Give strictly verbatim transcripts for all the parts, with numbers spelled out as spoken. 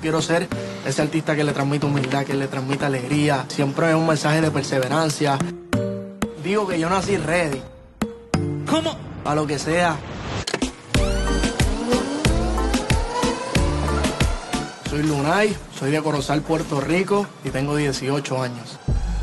quiero ser ese artista que le transmite humildad, que le transmite alegría. Siempre es un mensaje de perseverancia. Digo que yo nací ready. ¿Cómo? A lo que sea. Soy Lunay, soy de Corozal, Puerto Rico y tengo dieciocho años.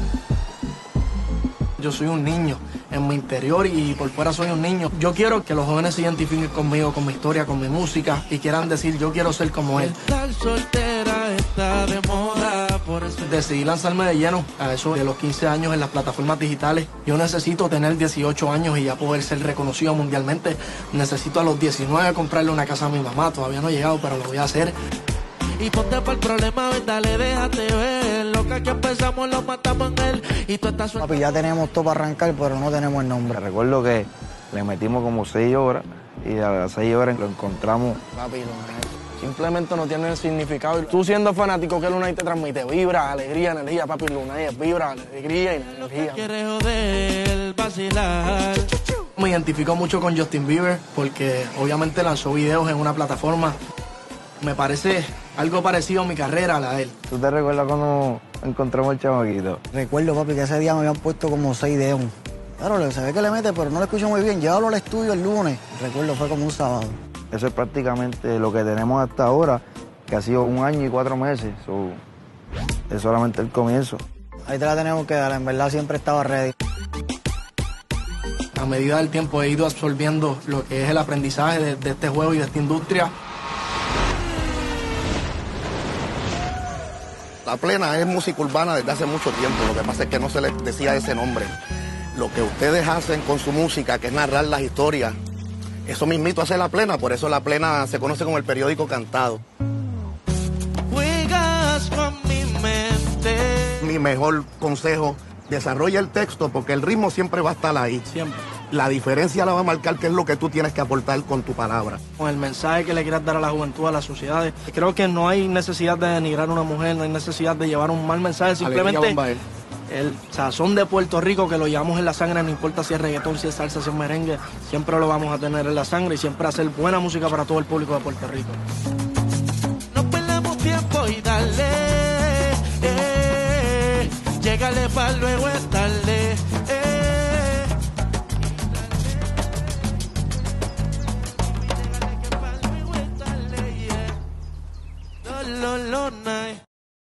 Yo soy un niño en mi interior y por fuera soy un niño. Yo quiero que los jóvenes se identifiquen conmigo, con mi historia, con mi música y quieran decir, yo quiero ser como él. Estar soltera está de moda, por eso decidí lanzarme de lleno a eso de los quince años en las plataformas digitales. Yo necesito tener dieciocho años y ya poder ser reconocido mundialmente. Necesito a los diecinueve comprarle una casa a mi mamá. Todavía no he llegado, pero lo voy a hacer. Y ponte por el problema, ven, dale, déjate ver. Loca que empezamos, lo matamos en él. Y tú estás suelta. Papi, ya tenemos todo para arrancar, pero no tenemos el nombre. Recuerdo que le metimos como seis horas y a las seis horas lo encontramos. Papi, Lunay, simplemente no tiene significado. Tú siendo fanático, ¿qué Lunay te transmite? Vibra, alegría, energía. Papi, Lunay es vibra, alegría y energía. Quieres joder, vacilar. Me identifico mucho con Justin Bieber porque obviamente lanzó videos en una plataforma. Me parece algo parecido a mi carrera, a la de él. ¿Tú te recuerdas cuando encontramos el chamaquito? Recuerdo, papi, que ese día me habían puesto como seis dedos. Claro, se ve que le mete, pero no lo escucho muy bien. Llévalo al estudio el lunes. Recuerdo, fue como un sábado. Eso es prácticamente lo que tenemos hasta ahora, que ha sido un año y cuatro meses. So, es solamente el comienzo. Ahí te la tenemos que dar, en verdad siempre estaba ready. A medida del tiempo he ido absorbiendo lo que es el aprendizaje de, de este juego y de esta industria. La Plena es música urbana desde hace mucho tiempo, lo que pasa es que no se les decía ese nombre. Lo que ustedes hacen con su música, que es narrar las historias, eso mismito hace La Plena, por eso La Plena se conoce como el periódico cantado. Juegas con mi mente. Mi mejor consejo, desarrolla el texto porque el ritmo siempre va a estar ahí. Siempre. La diferencia la va a marcar qué es lo que tú tienes que aportar con tu palabra. Con el mensaje que le quieras dar a la juventud, a las sociedades. Creo que no hay necesidad de denigrar a una mujer, no hay necesidad de llevar un mal mensaje. Simplemente el sazón de Puerto Rico, que lo llevamos en la sangre, no importa si es reggaetón, si es salsa, si es merengue, siempre lo vamos a tener en la sangre y siempre hacer buena música para todo el público de Puerto Rico. No perdamos tiempo y dale, eh, llégale para luego estar